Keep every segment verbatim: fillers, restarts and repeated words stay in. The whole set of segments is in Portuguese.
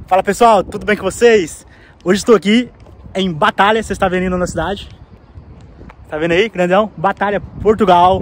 Fala pessoal, tudo bem com vocês? Hoje estou aqui em Batalha, você está vendo na cidade. Tá vendo aí, grandão? Batalha, Portugal.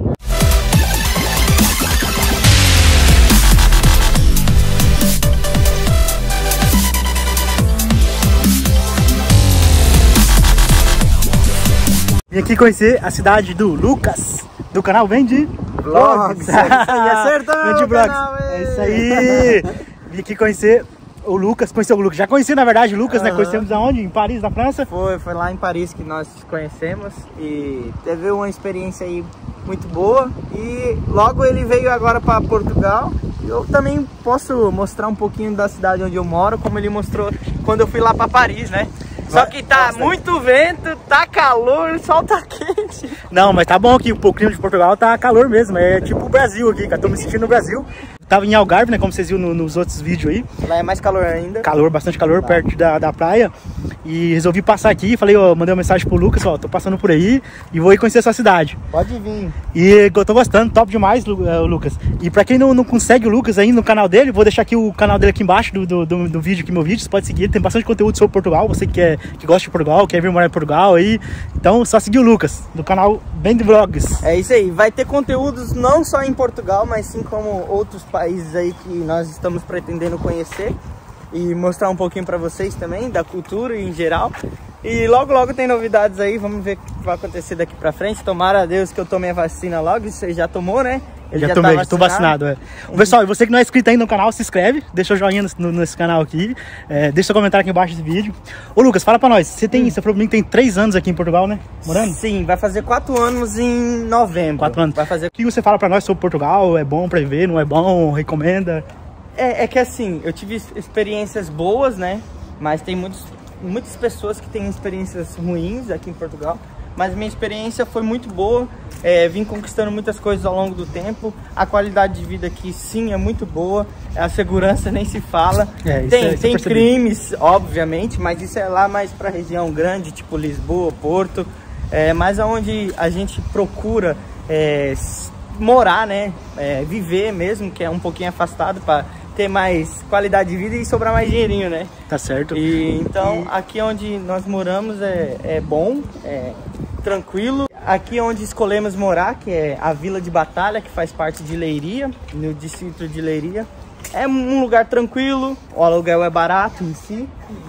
Vim aqui conhecer a cidade do Lucas, do canal Vende Vlogs. Acertou, Vende Vlogs. É isso aí. Vim aqui conhecer o Lucas, conheceu o Lucas. Já conheci, na verdade, o Lucas, uhum. né? Conhecemos aonde? Em Paris, na França? Foi, foi lá em Paris que nós conhecemos e teve uma experiência aí muito boa. E logo ele veio agora para Portugal. Eu também posso mostrar um pouquinho da cidade onde eu moro, como ele mostrou quando eu fui lá para Paris, né? Só que tá Nossa, muito vento, tá calor, o sol tá quente. Não, mas tá bom aqui, o clima de Portugal tá calor mesmo, é tipo o Brasil aqui, cara. Tô me sentindo no Brasil. Tava em Algarve, né, como vocês viram no, nos outros vídeos aí. Lá é mais calor ainda. Calor, bastante calor, tá. perto da, da praia. E resolvi passar aqui, falei, ó, mandei uma mensagem pro Lucas, ó, tô passando por aí e vou ir conhecer essa cidade. Pode vir. E eu tô gostando, top demais, Lucas. E pra quem não, não consegue o Lucas ainda no canal dele, vou deixar aqui o canal dele aqui embaixo do, do, do, do vídeo, aqui meu vídeo, você pode seguir, ele tem bastante conteúdo sobre Portugal, você que, quer, que gosta de Portugal, quer vir morar em Portugal aí. Então só seguir o Lucas, do canal Vende Vlogs. É isso aí, vai ter conteúdos não só em Portugal, mas sim como outros países aí que nós estamos pretendendo conhecer e mostrar um pouquinho para vocês também da cultura em geral. E logo logo tem novidades aí, vamos ver o que vai acontecer daqui para frente. Tomara a Deus que eu tomei a vacina logo, você já tomou, né? Ele já, já tomei, tá vacinado. Tô vacinado, é. Uhum. Pessoal, você que não é inscrito ainda no canal, se inscreve, deixa o joinha no, nesse canal aqui, é, deixa seu comentário aqui embaixo desse vídeo. Ô Lucas, fala pra nós, você tem, hum. você falou pra mim que tem três anos aqui em Portugal, né? Morando? Sim, vai fazer quatro anos em novembro. Quatro anos. Vai fazer... O que você fala pra nós sobre Portugal? É bom pra viver, não é bom? Recomenda? É, é que assim, eu tive experiências boas, né? Mas tem muitos, muitas pessoas que têm experiências ruins aqui em Portugal. Mas minha experiência foi muito boa, é, vim conquistando muitas coisas ao longo do tempo. A qualidade de vida aqui sim é muito boa, a segurança nem se fala. É, tem é, tem crimes, obviamente, mas isso é lá mais para região grande, tipo Lisboa, Porto. É, mas aonde a gente procura é, morar, né, é, viver mesmo, que é um pouquinho afastado para ter mais qualidade de vida e sobrar mais dinheirinho, né? Tá certo. E, então, e... aqui onde nós moramos é, é bom, é tranquilo. Aqui onde escolhemos morar, que é a Vila de Batalha, que faz parte de Leiria, no distrito de Leiria. É um lugar tranquilo, o aluguel é barato em si.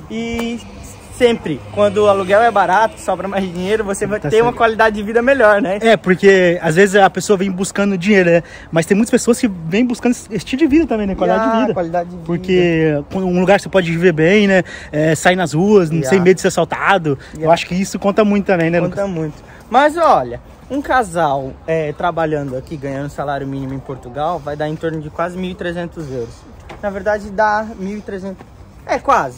E sempre, quando o aluguel é barato, sobra mais dinheiro, você vai tá ter certo. Uma qualidade de vida melhor, né? É, porque às vezes a pessoa vem buscando dinheiro, né? Mas tem muitas pessoas que vêm buscando estilo de vida também, né? Qualidade yeah, de vida. Qualidade de porque vida. Um lugar que você pode viver bem, né? É, sair nas ruas, yeah. sem medo de ser assaltado. Yeah. Eu acho que isso conta muito também, né, Lucas? Conta muito. Mas olha, um casal é, trabalhando aqui, ganhando salário mínimo em Portugal, vai dar em torno de quase mil e trezentos euros. Na verdade, dá mil e trezentos... É, quase.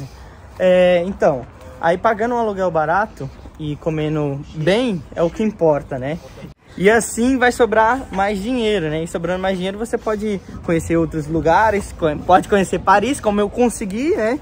É, então... Aí pagando um aluguel barato e comendo bem é o que importa, né? E assim vai sobrar mais dinheiro, né? E sobrando mais dinheiro você pode conhecer outros lugares, pode conhecer Paris, como eu consegui, né?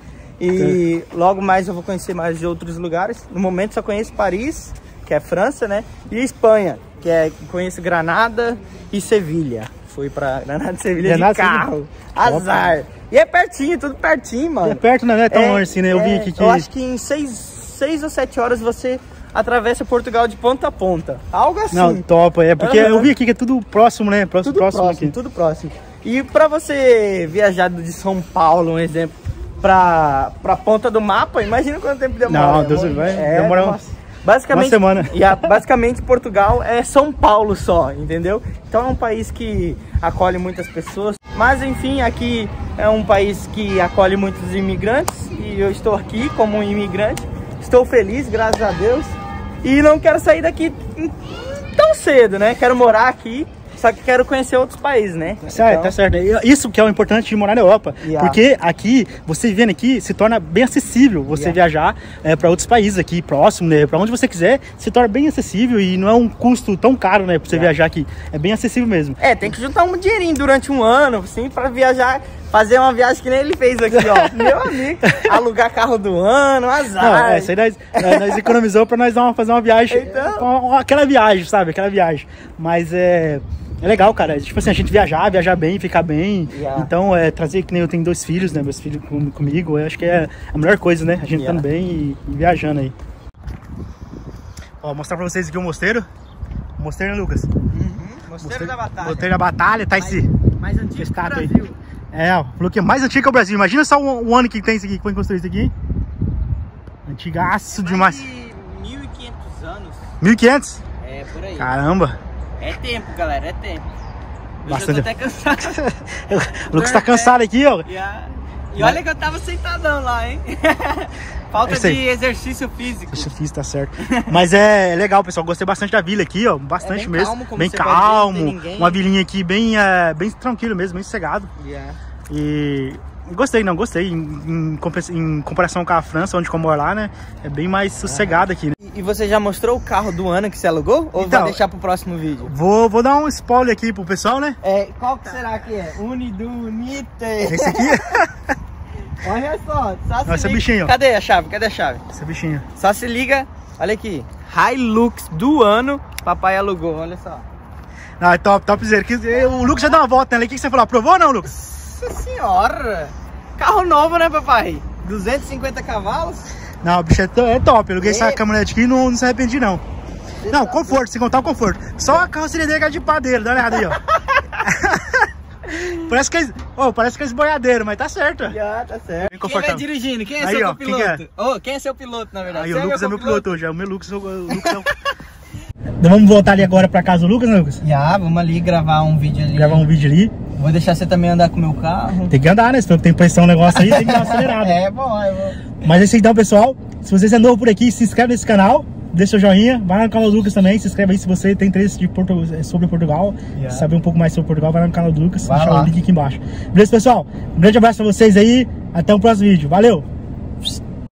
E logo mais eu vou conhecer mais de outros lugares. No momento só conheço Paris, que é França, né? E Espanha, que é conheço Granada e Sevilha. Fui pra Granada e Sevilha Granada, de carro. Azar. Opa. E é pertinho, tudo pertinho, mano. É perto, não é tão é, longe assim, né? Eu é, vi aqui que... Eu acho que em seis, seis ou sete horas você atravessa Portugal de ponta a ponta. Algo assim. Não, top. É porque uhum. eu vi aqui que é tudo próximo, né? Próximo, tudo próximo, próximo aqui. Tudo próximo. E pra você viajar de São Paulo, um exemplo, pra, pra ponta do mapa, imagina quanto tempo demora. Não, Deus vai é, demorar uma, basicamente, uma semana. E a, basicamente Portugal é São Paulo só, entendeu? Então é um país que acolhe muitas pessoas. Mas enfim, aqui é um país que acolhe muitos imigrantes e eu estou aqui como um imigrante. Estou feliz, graças a Deus. E não quero sair daqui tão cedo, né? Quero morar aqui, só que quero conhecer outros países, né? Certo, então... tá certo. Isso que é o importante de morar na Europa. Yeah. Porque aqui, você vivendo aqui, se torna bem acessível você yeah. viajar é, para outros países aqui, próximo, né? Para onde você quiser, se torna bem acessível e não é um custo tão caro, né? Pra você yeah. viajar aqui. É bem acessível mesmo. É, tem que juntar um dinheirinho durante um ano, assim, para viajar... Fazer uma viagem que nem ele fez aqui, ó. Meu amigo, alugar carro do ano, azar. Não, é, isso aí nós, nós economizamos pra nós dar uma, fazer uma viagem. Então... Uma, aquela viagem, sabe? Aquela viagem. Mas é... É legal, cara. Tipo assim, a gente viajar, viajar bem, ficar bem. Yeah. Então, é, trazer, que nem eu tenho dois filhos, né? Meus filhos com, comigo, eu acho que é a melhor coisa, né? A gente Yeah. estando bem e, e viajando aí. Ó, mostrar pra vocês aqui o mosteiro. O mosteiro, né, Lucas? Uhum. Mosteiro, mosteiro da Batalha. Mosteiro da Batalha, tá esse... Mais antigo que o aí. Brasil. É, ó, falou que é mais antigo que o Brasil. Imagina só o, o ano que tem isso aqui, que foi construído isso aqui. Antigaço demais. De mil e quinhentos anos. mil e quinhentos? É, por aí. Caramba. É tempo, galera, é tempo. Eu Bastante. já tô até cansado. O Lucas tá cansado aqui, ó. Yeah. E olha que eu tava sentadão lá, hein? Falta É de exercício físico. Isso fiz, tá certo. Mas é legal, pessoal. Gostei bastante da vila aqui, ó. Bastante É bem mesmo. calmo, como bem você pode ver, não calmo. tem ninguém. Uma vilinha aqui bem, é, bem tranquilo mesmo, bem sossegado. Yeah. E gostei, não, gostei. Em, em, compensa- em comparação com a França, onde eu moro lá, né? É bem mais sossegado aqui, né? E, e você já mostrou o carro do ano que você alugou? Ou Então, vai deixar pro próximo vídeo? Vou, vou dar um spoiler aqui pro pessoal, né? É, qual que será que é? Unidunite. Esse aqui. Olha só, só se Esse liga. bichinho. Cadê a chave? Cadê a chave? Esse bichinho. Só se liga, olha aqui. Hilux do ano, papai alugou, olha só. Ah, é top, topzera. Que- O Lucas já deu uma volta nela. O que que você falou? Aprovou ou não, Lucas? Nossa senhora! Carro novo, né, papai? duzentos e cinquenta cavalos? Não, o bicho é, to- é top. Eu aluguei É. essa caminhonete aqui e não, não se arrependi, não. Não, conforto, sem contar o conforto. Só a carroceria dele é de padeiro, dá uma olhada aí, ó. Parece que é, oh, parece que é esboiadeiro, mas tá certo. ó. Já, tá certo. Bem Quem vai confortável. dirigindo? Quem é Aí, seu ó, quem copiloto? que Ô, quem é seu piloto, na verdade? Aí Você o Lucas é meu copiloto? piloto hoje. É o meu Lucas, o Lucas é o... Então vamos voltar ali agora pra casa do Lucas, né, Lucas? Já, vamos ali gravar um vídeo ali. Gravar um vídeo ali. Vou deixar você também andar com o meu carro. Tem que andar, né? Se tem pressão um negócio aí, tem que dar uma acelerada. É bom, é bom. Mas é isso aí, então, pessoal. Se você é novo por aqui, se inscreve nesse canal. Deixa seu joinha, vai lá no canal do Lucas também, se inscreve aí se você tem interesse de Portu- sobre Portugal, Yeah. saber um pouco mais sobre Portugal, vai lá no canal do Lucas, Vai deixar lá. o link aqui embaixo. Beleza, pessoal? Um grande abraço pra vocês aí, até o próximo vídeo. Valeu!